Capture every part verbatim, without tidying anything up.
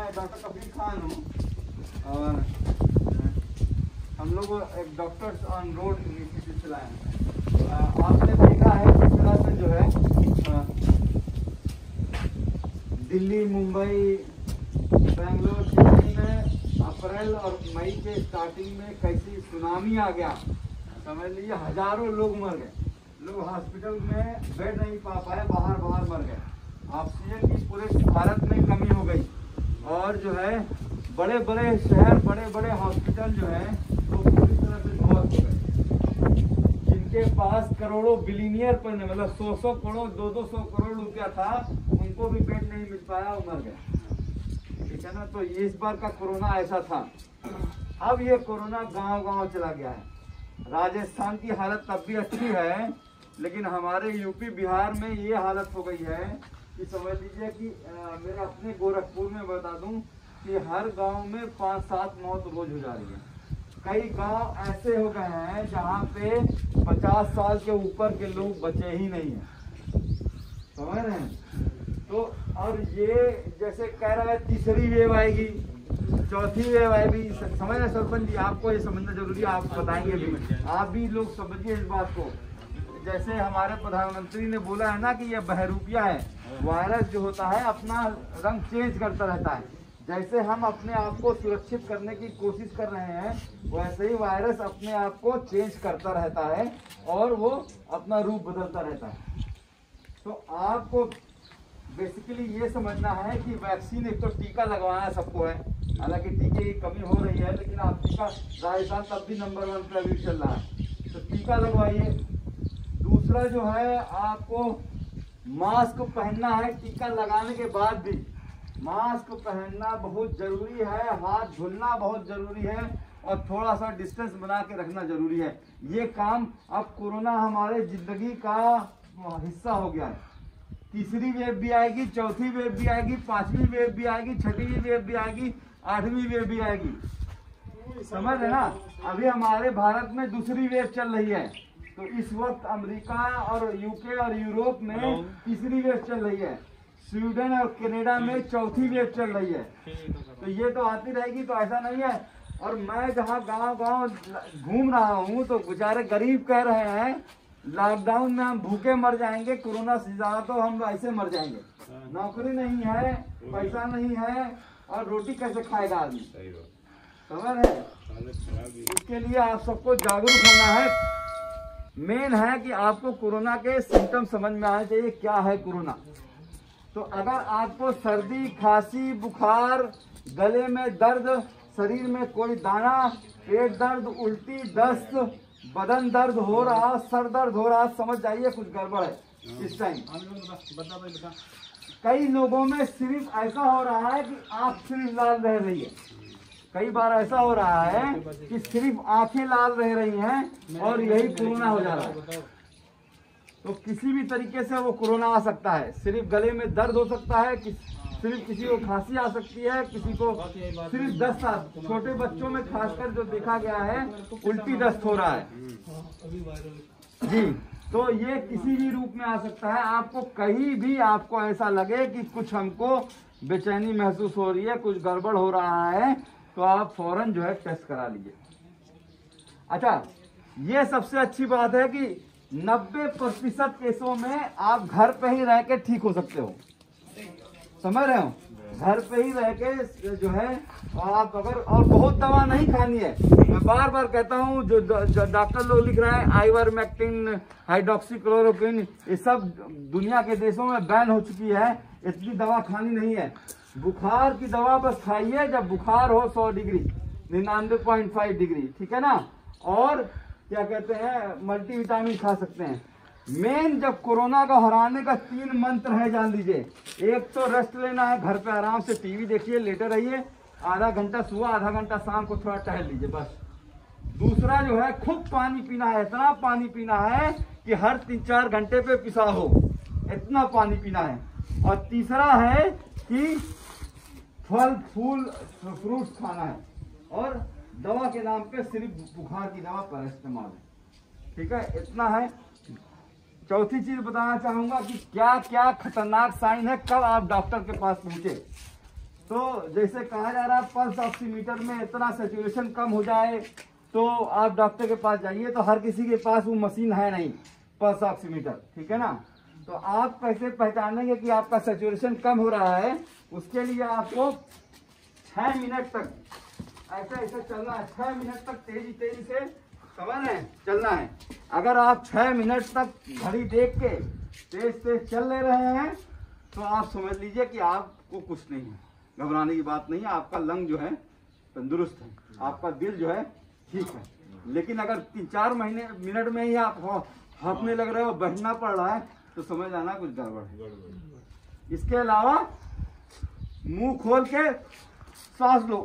Doctor Kabir Khan हूँ और हम लोग एक डॉक्टर्स ऑन रोड इनिशिएटिव चलाए हैं। आपने देखा है किस तरह से जो है दिल्ली, मुंबई, बेंगलोर, चेन्नई में अप्रैल और मई के स्टार्टिंग में कैसी सुनामी आ गया, समझ लीजिए हजारों लोग मर गए। लोग हॉस्पिटल में बेड नहीं पा पाए, बाहर बाहर मर गए। ऑक्सीजन की पूरे भारत में कमी हो गई और जो है बड़े बड़े शहर, बड़े बड़े हॉस्पिटल जो है वो तो पूरी तरह से ध्वस्त हो गए। जिनके पास करोड़ों बिलीनियर पर मतलब सौ सौ करोड़ दो दो सौ करोड़ रुपया था, उनको भी बेड नहीं मिल पाया, वो मर गए। ठीक है ना। तो ये इस बार का कोरोना ऐसा था। अब ये कोरोना गांव गांव चला गया है। राजस्थान की हालत तब भी अच्छी है, लेकिन हमारे यूपी बिहार में ये हालत हो गई है कि समझ लीजिए कि आ, मेरे अपने गोरखपुर में बता दूं कि हर गांव में पाँच सात मौत रोज हो जा रही है। कई गांव ऐसे हो गए हैं जहां पे पचास साल के ऊपर के लोग बचे ही नहीं हैं, समझ रहे हैं। तो और ये जैसे कह रहा है तीसरी वेव आएगी, चौथी वेव आएगी, समझ रहे सरपंच जी, आपको ये समझना जरूरी है, आप बताएंगे भी, आप भी लोग समझिए इस बात को। जैसे हमारे प्रधानमंत्री ने बोला है ना कि ये बहरूपिया है, वायरस जो होता है अपना रंग चेंज करता रहता है। जैसे हम अपने आप को सुरक्षित करने की कोशिश कर रहे हैं, वैसे ही वायरस अपने आप को चेंज करता रहता है और वो अपना रूप बदलता रहता है। तो आपको बेसिकली ये समझना है कि वैक्सीन, एक तो टीका लगवाना सबको है, हालांकि टीके की कमी हो रही है, लेकिन आप टीका, राजस्थान तब भी नंबर वन पर अभी चल रहा है, तो टीका लगवाइए। दूसरा जो है आपको मास्क पहनना है, टीका लगाने के बाद भी मास्क पहनना बहुत जरूरी है, हाथ धुलना बहुत जरूरी है और थोड़ा सा डिस्टेंस बना के रखना जरूरी है। ये काम अब कोरोना हमारे जिंदगी का हिस्सा हो गया है। तीसरी वेव भी आएगी, चौथी वेव भी आएगी, पांचवी वेव भी आएगी, छठवीं वेव भी आएगी, आठवीं वेव भी आएगी, समझ रहे ना। अभी हमारे भारत में दूसरी वेव चल रही है, तो इस वक्त अमेरिका और यूके और यूरोप में तीसरी वेव चल रही है, स्वीडन और कनाडा में चौथी वेव चल रही है। तो ये तो आती रहेगी, तो ऐसा नहीं है। और मैं जहाँ गांव गांव घूम रहा हूँ तो बेचारे गरीब कह रहे हैं लॉकडाउन में हम भूखे मर जाएंगे, कोरोना से ज्यादा तो हम ऐसे मर जाएंगे। नौकरी नहीं है, पैसा नहीं है और रोटी कैसे खाएगा आदमी, समझ रहे। इसके लिए आप सबको जागरूक होना है। मेन है कि आपको कोरोना के सिम्टम समझ में आने चाहिए, क्या है कोरोना। तो अगर आपको सर्दी, खांसी, बुखार, गले में दर्द, शरीर में कोई दाना, पेट दर्द, उल्टी, दस्त, बदन दर्द हो रहा, सर दर्द हो रहा, समझ जाइए कुछ गड़बड़ है इस टाइम। कई लोगों में सिर्फ ऐसा हो रहा है कि आंख सिर्फ लाल रह रही है, कई बार ऐसा हो रहा है कि सिर्फ आंखें लाल रह रही हैं और यही कोरोना हो जा रहा है। तो किसी भी तरीके से वो कोरोना आ सकता है। सिर्फ गले में दर्द हो सकता है, कि, सिर्फ किसी को खांसी आ सकती है, किसी को सिर्फ दस्त आ, छोटे बच्चों में खासकर जो देखा गया है उल्टी दस्त हो रहा है जी। तो ये किसी भी रूप में आ सकता है। आपको कहीं भी आपको ऐसा लगे कि कुछ हमको बेचैनी महसूस हो रही है, कुछ गड़बड़ हो रहा है, तो आप फौरन जो है टेस्ट करा लीजिए। अच्छा, ये सबसे अच्छी बात है कि नब्बे प्रतिशत केसों में आप घर पे ही रह के ठीक हो सकते हो, समझ रहे हो। घर पे ही रह के जो है आप अगर, और बहुत दवा नहीं खानी है। मैं बार बार कहता हूँ, जो, जो डॉक्टर लोग लिख रहे हैं आइवरमेक्टिन, हाइड्रोक्सीक्लोरोक्विन, ये सब दुनिया के देशों में बैन हो चुकी है, इतनी दवा खानी नहीं है। बुखार की दवा बस खाइए जब बुखार हो सौ डिग्री, निन्यानवे पॉइंट फाइव डिग्री, ठीक है ना। और क्या कहते हैं, मल्टी विटामिन खा सकते हैं। मेन जब कोरोना को हराने का तीन मंत्र है, जान लीजिए। एक तो रेस्ट लेना है, घर पे आराम से टीवी देखिए, लेटे रहिए, आधा घंटा सुबह, आधा घंटा शाम को थोड़ा टहल लीजिए, बस। दूसरा जो है खूब पानी पीना है, इतना पानी पीना है कि हर तीन चार घंटे पे पेशाब हो, इतना पानी पीना है। और तीसरा है कि फल फूल फ्रूट्स खाना है और दवा के नाम पे सिर्फ बुखार की दवा पर इस्तेमाल है, ठीक है, इतना है। चौथी चीज बताना चाहूंगा कि क्या क्या खतरनाक साइन है, कब आप डॉक्टर के पास पहुंचे। तो जैसे कहा जा रहा है पल्स ऑक्सीमीटर में इतना सैचुरेशन कम हो जाए तो आप डॉक्टर के पास जाइए, तो हर किसी के पास वो मशीन है नहीं पल्स ऑक्सीमीटर, ठीक है ना। तो आप कैसे पहचानेंगे कि आपका सैचुरेशन कम हो रहा है? उसके लिए आपको छह मिनट तक ऐसा ऐसा चलना है, छह मिनट तक तेजी तेजी से समझ रहे हैं चलना है। अगर आप छह मिनट तक घड़ी देख के तेज तेज चल ले रहे हैं तो आप समझ लीजिए कि आपको कुछ नहीं है, घबराने की बात नहीं है, आपका लंग जो है तंदुरुस्त है, आपका दिल जो है ठीक है। लेकिन अगर तीन चार महीने मिनट में ही आप हाँफने लग रहे हो, बैठना पड़ रहा है, तो समझ जाना कुछ गड़बड़ है। इसके अलावा मुंह खोल के सांस लो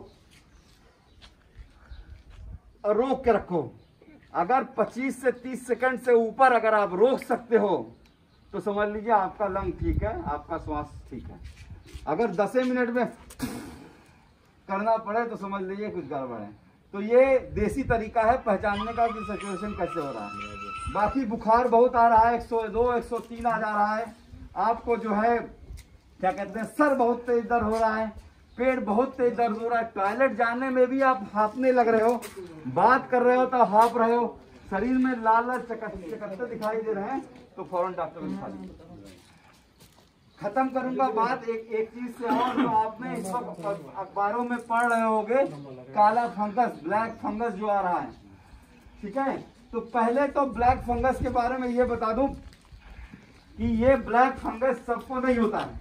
और रोक के रखो। अगर पच्चीस से तीस सेकंड से ऊपर अगर आप रोक सकते हो तो समझ लीजिए आपका लंग ठीक है, आपका श्वास ठीक है। अगर दस मिनट में करना पड़े तो समझ लीजिए कुछ गड़बड़ है। तो ये देसी तरीका है पहचानने का कि सैचुरेशन कैसे हो रहा है। बाकी बुखार बहुत आ रहा है, एक सौ दो एक सौ तीन आ जा रहा है, आपको जो है क्या कहते हैं सर बहुत तेज दर्द हो रहा है, पेट बहुत तेज दर्द हो रहा है, टॉयलेट जाने में भी आप हाँफने लग रहे हो, बात कर रहे हो तो हाँफ रहे हो, शरीर में लाल लाल चकत्ते दिखाई दे रहे हैं, तो फौरन डॉक्टर को दिखा दीजिए। खत्म करूंगा बात एक एक चीज से और, जो आपने इस वक्त अखबारों में पढ़ रहे होंगे, काला फंगस, ब्लैक फंगस जो आ रहा है, ठीक है। तो पहले तो ब्लैक फंगस के बारे में ये बता दूं कि ये ब्लैक फंगस सबको नहीं होता है,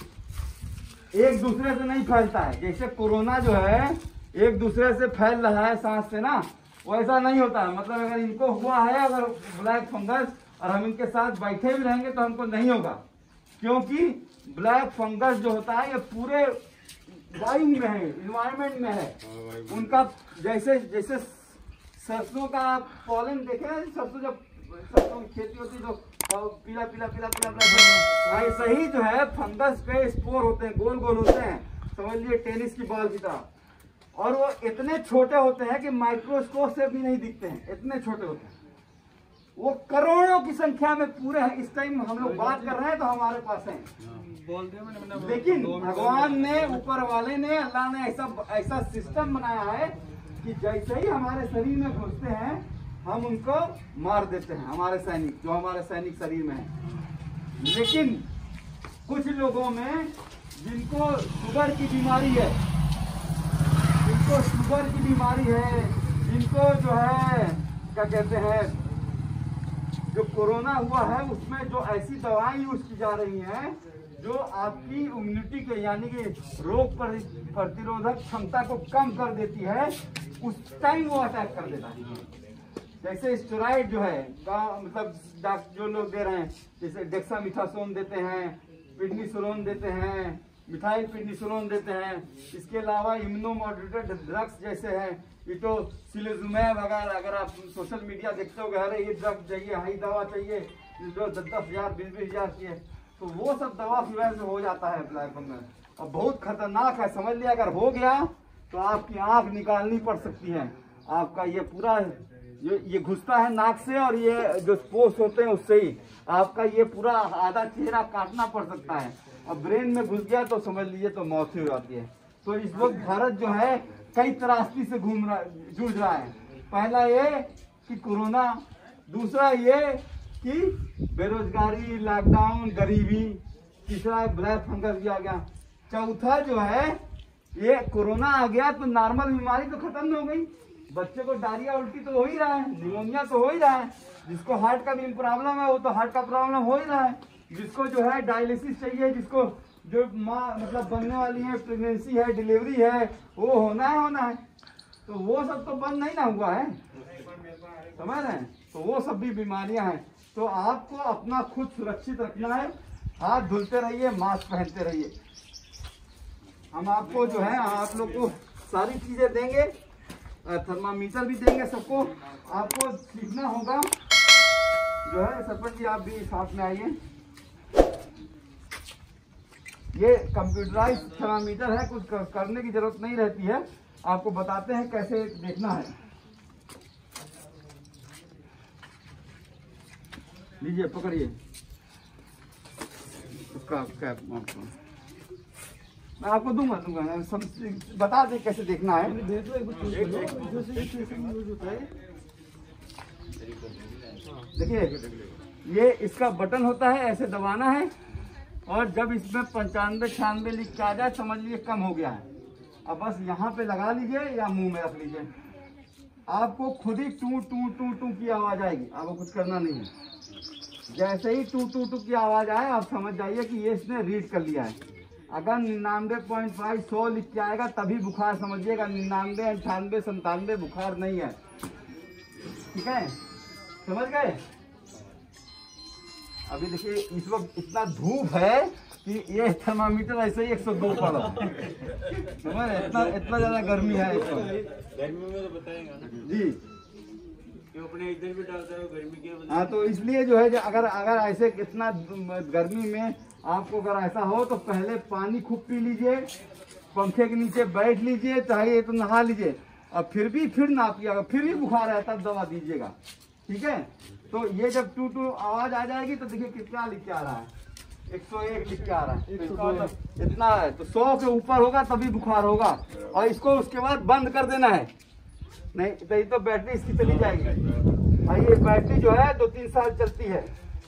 एक दूसरे से नहीं फैलता है। जैसे कोरोना जो है एक दूसरे से फैल रहा है सांस से ना, वैसा नहीं होता है। मतलब अगर इनको हुआ है अगर ब्लैक फंगस और हम इनके साथ बैठे भी रहेंगे तो हमको नहीं होगा, क्योंकि ब्लैक फंगस जो होता है ये पूरे वायु में है, इन्वायरमेंट में है। उनका जैसे जैसे सरसों का पॉलन देखे ना, सरसों जब सरसों की खेती होती है जो पीला पीला पीला पीला पीला, ऐसे ही जो है फंगस के स्पोर होते हैं, गोल गोल होते हैं, समझ लिए टेनिस की बॉल की तरह, और वो इतने छोटे होते हैं कि माइक्रोस्कोप से भी नहीं दिखते हैं, इतने छोटे होते हैं। वो करोड़ों की संख्या में पूरे हैं। इस टाइम हम लोग बात कर रहे हैं तो हमारे पास हैं, लेकिन भगवान ने, ऊपर वाले ने, अल्लाह ने ऐसा ऐसा सिस्टम बनाया है कि जैसे ही हमारे शरीर में घुसते हैं हम उनको मार देते हैं, हमारे सैनिक जो हमारे सैनिक शरीर में है। लेकिन कुछ लोगों में जिनको शुगर की बीमारी है, जिनको शुगर की बीमारी है, जिनको जो है क्या कहते हैं, जो कोरोना हुआ है उसमें जो ऐसी दवाएं यूज की जा रही हैं जो आपकी इम्यूनिटी के यानी कि रोग प्रतिरोधक क्षमता को कम कर देती है, उस टाइम वो अटैक कर देता है। जैसे स्टेरॉइड जो है मतलब जो लोग दे रहे हैं, जैसे डेक्सामेथासोन देते हैं, प्रेडनिसोलोन देते हैं, मिथाइल प्रेडनिसोलोन देते हैं, इसके अलावा इम्यूनोमॉड्यूलेटर ड्रग्स जैसे हैं इटोसिलिजुमैब वगैरह। अगर आप सोशल मीडिया देखते हो अरे ये ड्रग चाहिए, हाई दवा चाहिए, जो दस दस हजार बीस बीस हजार की है, तो वो सब दवा की वजह से हो जाता है ब्लैक फंगस, और बहुत खतरनाक है। समझ लिया अगर हो गया तो आपकी आंख निकालनी पड़ सकती है, आपका ये पूरा ये ये घुसता है नाक से, और ये जो स्पोर्स होते हैं उससे ही आपका ये पूरा आधा चेहरा काटना पड़ सकता है, और ब्रेन में घुस गया तो समझ लीजिए तो मौत ही हो जाती है। तो इस वक्त भारत जो है कई त्रासदी से घूम रहा जूझ रहा है। पहला ये कि कोरोना, दूसरा ये कि बेरोजगारी, लॉकडाउन, गरीबी, तीसरा ब्लैक फंगस भी आ गया, चौथा जो है ये कोरोना आ गया तो नॉर्मल बीमारी तो खत्म हो गई, बच्चे को डायरिया उल्टी तो हो ही रहा है, निमोनिया तो हो ही रहा है, जिसको हार्ट का भी प्रॉब्लम है वो तो हार्ट का प्रॉब्लम हो ही रहा है, जिसको जो है डायलिसिस चाहिए, जिसको जो माँ मतलब बनने वाली है, प्रेगनेंसी है, डिलीवरी है, वो होना है होना है तो वो सब तो बंद नहीं ना हुआ है, समझ रहे हैं। तो वो सब भी बीमारियां हैं। तो आपको अपना खुद सुरक्षित रखना है, हाथ धुलते रहिए, मास्क पहनते रहिए। हम आपको जो है आप लोग को सारी चीजें देंगे, थर्मामीटर भी देंगे सबको। आपको सीखना होगा जो है, सरपंच जी आप भी साथ में आइए। ये कंप्यूटराइज थर्मामीटर है, कुछ करने की जरूरत नहीं रहती है, आपको बताते हैं कैसे देखना है। लीजिए पकड़िए उसका कैप, मैं आपको दूंगा दूंगा सब बता दे कैसे देखना है। देखिए ये इसका बटन होता है, ऐसे दबाना है और जब इसमें पंचानवे छियानवे लिख के आ जाए समझ लीजिए कम हो गया है। अब बस यहाँ पे लगा लीजिए या मुंह में रख लीजिए, आपको खुद ही टू टू टू टू की आवाज आएगी, आपको कुछ करना नहीं है। जैसे ही टू टू टू की आवाज आए आप समझ जाइए कि ये इसने रीड कर लिया है। अगर निन्यानवे पॉइंट फाइव सौ लिख के आएगा तभी बुखार समझिएगा, निन्यानवे अंठानवे संतानवे बुखार नहीं है। ठीक है, समझ गए। अभी देखिए इस वक्त इतना धूप है कि ये थर्मामीटर ऐसे ही एक सौ दो पर समझ, इतना इतना ज्यादा गर्मी है इस वक्त। गर्मी में तो बताएगा जी, क्यों अपने इधर भी डालता है गर्मी के। हाँ तो इसलिए जो है जो अगर अगर ऐसे इतना गर्मी में आपको अगर ऐसा हो तो पहले पानी खूब पी लीजिए, पंखे के नीचे बैठ लीजिए, चाहिए तो नहा लीजिए, और फिर भी फिर नापिएगा, फिर भी बुखार है तब दवा दीजिएगा। ठीक है, तो ये जब टू टू आवाज आ जाएगी तो देखिए कितना लिख के आ रहा है, एक सौ एक लिख के आ रहा है, तो इतना है तो सौ के ऊपर होगा तभी बुखार होगा। और इसको उसके बाद बंद कर देना है, नहीं तो ये तो बैटरी इसकी चली जाएगी। और ये बैटरी जो है दो तीन साल चलती है।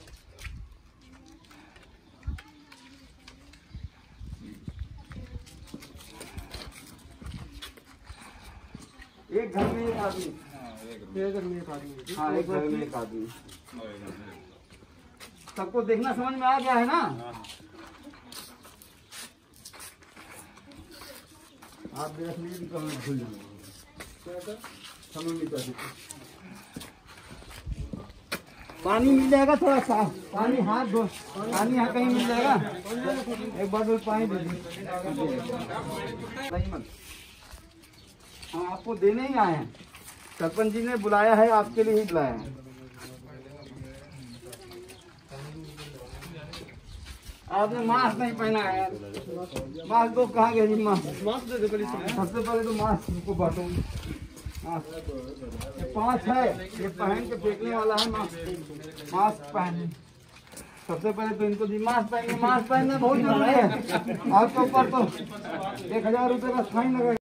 एक घर में एक आदमी, एक घर में एक आदमी, हाँ एक घर में एक आदमी, सबको देखना समझ में आ गया है ना। आप देख लीजिए तो हमें भूल जाएंगे, समझ नहीं कर देते। पानी मिल जाएगा थोड़ा सा, पानी हाथ धो, पानी यहाँ कहीं मिल जाएगा, एक बार पानी दे दीजिए। हम आपको देने ही आए हैं, सरपंच जी ने बुलाया है, आपके लिए ही बुलाया है। आपने मास्क नहीं पहना है यार, मास्क तो कहाँ गया जी? मास्क मास्क दे दो पहले, सबसे पहले तो मास्क को बांटो। ये पांच है, ये पहन के फेंकने वाला है मास्क, मास्क पहने। सबसे पहले तो इनको जी मास्क पहने, मास्क पहनना बहुत जरूरी है। आपके ऊपर तो एक हजार रुपये का फाइन लगेगा।